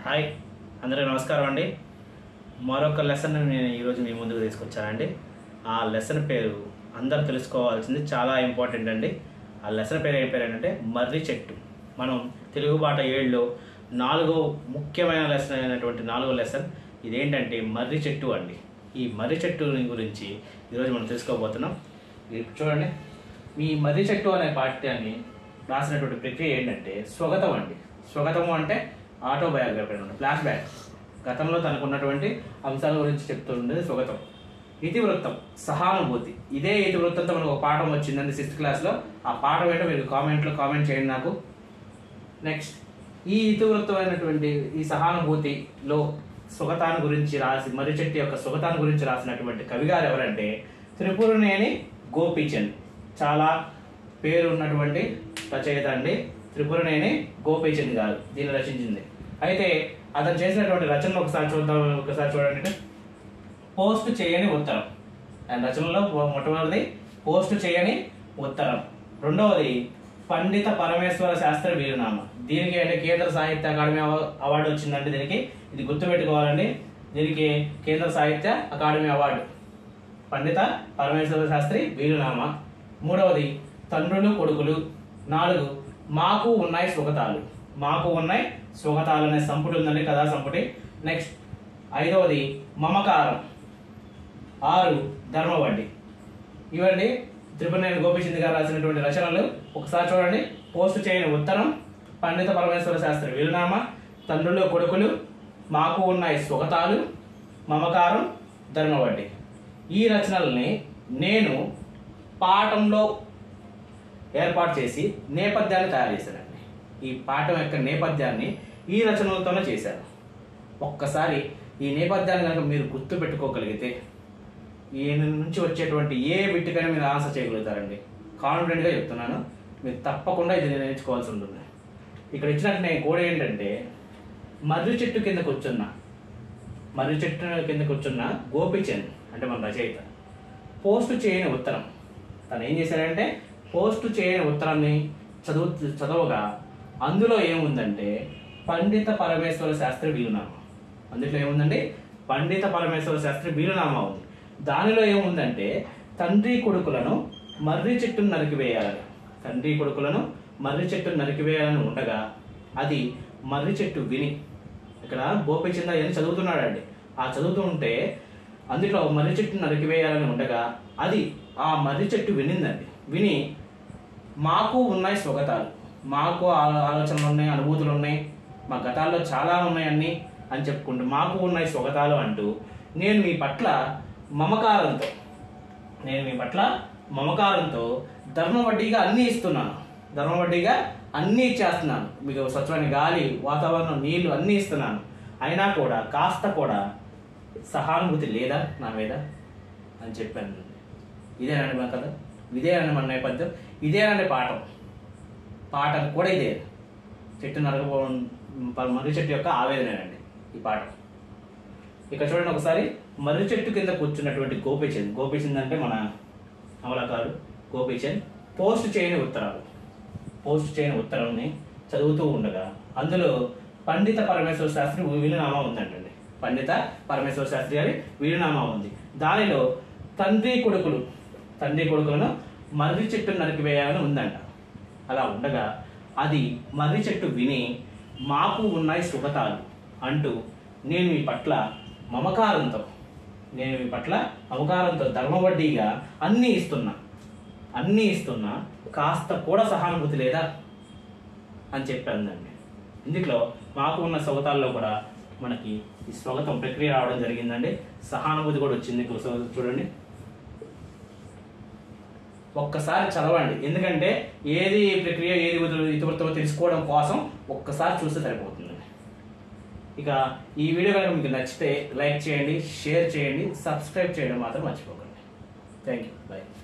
Hi అందరికీ నమస్కారం అండి. మరొక లెసన్ నేను ఈరోజు మీ ముందుకు తీసుకొచ్చానండి. ఆ లెసన్ పేరు అందరూ తెలుసుకోవాల్సింది, చాలా ఇంపార్టెంట్ అండి. ఆ లెసన్ పేరు ఏం పేరు అంటే మర్రి చెట్టు. మనం తెలుగు పాట 7లో 4వ ముఖ్యమైన లెసన్ అయినటువంటి 4వ లెసన్ ఇదేంటంటే మర్రి చెట్టు అండి. ఈ మర్రి చెట్టు గురించి ఈరోజు మనం తెలుసుకోబోతున్నాం. చూడండి, మీ మర్రి చెట్టు అనే పాఠ్యాన్ని రాసినటువంటి ప్రక్రియ ఏంటంటే స్వగతం అండి. స్వగతము అంటే ఆటోబయోగ్రఫీ అనమాట, ఫ్లాష్ బ్యాక్, గతంలో తనకున్నటువంటి అంశాల గురించి చెప్తుండేది స్వగతం. ఇతివృత్తం, సహానుభూతి. ఇదే ఇతివృత్తంతో మనకు ఒక పాఠం వచ్చిందండి 6th క్లాస్లో. ఆ పాఠం ఏంటో మీరు కామెంట్ చేయండి నాకు. నెక్స్ట్, ఈ ఇతివృత్తమైనటువంటి ఈ సహానుభూతిలో స్వగతాన్ని గురించి రాసి మర్రి చెట్టు యొక్క స్వగతాన్ని గురించి రాసినటువంటి కవిగారు ఎవరంటే త్రిపురనేని గోపీచంద్. చాలా పేరు ఉన్నటువంటి రచయిత అండి త్రిపురనేని గోపీచంద్ గారు దీన్ని రచించింది. అయితే అతను చేసినటువంటి రచనలు ఒకసారి చూడండి. పోస్ట్ చేయని ఉత్తరం. ఆయన రచనలో మొట్టమొదటిది పోస్ట్ చేయని ఉత్తరం. రెండవది పండిత పరమేశ్వర శాస్త్రి వీరునామా. దీనికి అంటే కేంద్ర సాహిత్య అకాడమీ అవార్డు వచ్చిందండి. దీనికి ఇది గుర్తుపెట్టుకోవాలండి. దీనికి కేంద్ర సాహిత్య అకాడమీ అవార్డు, పండిత పరమేశ్వర శాస్త్రి వీరునామా. మూడవది తండ్రులు కొడుకులు. 4 మాకు ఉన్నాయి స్వగతాలు. మాకు ఉన్నాయి స్వగతాలు అనే సంపుటి ఉందండి, కథా సంపుటి. నెక్స్ట్ 5వది మమకారం. 6 ధర్మవడ్డి. ఇవన్నీ త్రిపురనేని గోపీచంద్ గారు రాసినటువంటి రచనలు. ఒకసారి చూడండి. పోస్ట్ చేయని ఉత్తరం, పండిత పరమేశ్వర శాస్త్రి వీరునామా, తండ్రులు కొడుకులు, మాకు ఉన్నాయి స్వగతాలు, మమకారం, ధర్మవడ్డి. ఈ రచనల్ని నేను పాఠంలో ఏర్పాటు చేసి నేపథ్యాన్ని తయారు చేశానండి. ఈ పాఠం యొక్క నేపథ్యాన్ని ఈ రచనలతోనే చేశాను. ఒక్కసారి ఈ నేపథ్యాన్ని కనుక మీరు గుర్తు పెట్టుకోగలిగితే ఈయన నుంచి వచ్చేటువంటి ఏ బిట్కైనా మీరు ఆన్సర్ చేయగలుగుతారండి. కాన్ఫిడెంట్గా చెప్తున్నాను. మీరు తప్పకుండా ఇది నేర్చుకోవాల్సి ఉంటుంది. ఇక్కడ ఇచ్చినట్టు నేను కోడ్ ఏంటంటే మర్రి చెట్టు కిందకు వచ్చున్న గోపీచంద్ అంటే మన రచయిత పోస్ట్ చేయని ఉత్తరం. తను ఏం చేశాడంటే పోస్ట్ చేయని ఉత్తరాన్ని చదవగా అందులో ఏముందంటే పండిత పరమేశ్వర శాస్త్రి వీరునామా. అందులో ఏముందండి పండిత పరమేశ్వర శాస్త్రి వీరునామా ఉంది. దానిలో ఏముందంటే తండ్రి కొడుకులను మర్రి చెట్టును నరికివేయాలని, తండ్రి కొడుకులను మర్రి చెట్టును నరికివేయాలని ఉండగా అది మర్రి చెట్టు విని, ఇక్కడ గోపీచంద్ అని చదువుతున్నాడండి. ఆ చదువుతూ ఉంటే అందులో మర్రి చెట్టును నరికివేయాలని ఉండగా అది ఆ మర్రి చెట్టు వినిందండి. విని మాకు ఉన్నాయి స్వగతాలు, మాకు ఆలోచనలు ఉన్నాయి, అనుభూతులు ఉన్నాయి, మా గతాల్లో చాలా ఉన్నాయన్నీ అని చెప్పుకుంటూ మాకు ఉన్నాయి స్వగతాలు అంటూ నేను మీ పట్ల మమకారంతో ధర్మవడ్డీగా అన్నీ ఇస్తున్నాను, ధర్మవడ్డీగా అన్నీ ఇచ్చేస్తున్నాను, మీకు స్వచ్ఛమైన గాలి, వాతావరణం, నీళ్లు అన్నీ ఇస్తున్నాను, అయినా కూడా కాస్త కూడా సహానుభూతి లేదా నా మీద అని చెప్పాను. ఇదేనండి మన కథ, ఇదేనండి మన నేపథ్యం, ఇదేనండి పాఠం కూడా ఇదే. చెట్టు నరకపోవడం మర్రి చెట్టు యొక్క ఆవేదనేనండి ఈ పాఠం. ఇక్కడ చూడండి ఒకసారి. మర్రి చెట్టు కింద కూర్చున్నటువంటి గోపీచంద్ అంటే మన అమలకారు గోపీచంద్ పోస్ట్ చేయని ఉత్తరాన్ని చదువుతూ ఉండగా అందులో పండిత పరమేశ్వర శాస్త్రి వీరునామా ఉందంటండి. పండిత పరమేశ్వర శాస్త్రి గారి వీరునామా ఉంది. దానిలో తండ్రి కొడుకులను మర్రి చెట్టును నరికివేయాలని ఉందంట. అలా ఉండగా అది మర్రి చెట్టు విని మాకు ఉన్నాయి స్వగతాలు అంటూ నేను మీ పట్ల మమకారంతో ధర్మవడ్డీగా అన్నీ ఇస్తున్నా కాస్త కూడా సహానుభూతి లేదా అని చెప్పండి. ఇందులో మాకు ఉన్న స్వగతాల్లో కూడా మనకి ఈ స్వగతం ప్రక్రియ రావడం జరిగిందండి. సహానుభూతి కూడా వచ్చింది. చూడండి, ఒక్కసారి చదవండి. ఎందుకంటే ఏది ప్రక్రియ ఏది ఇతివృత్తమో తెలుసుకోవడం కోసం ఒక్కసారి చూస్తే సరిపోతుంది. ఇక ఈ వీడియో కనుక మీకు నచ్చితే లైక్ చేయండి, షేర్ చేయండి, సబ్స్క్రైబ్ చేయడం మాత్రం మర్చిపోకండి. Thank you. బై.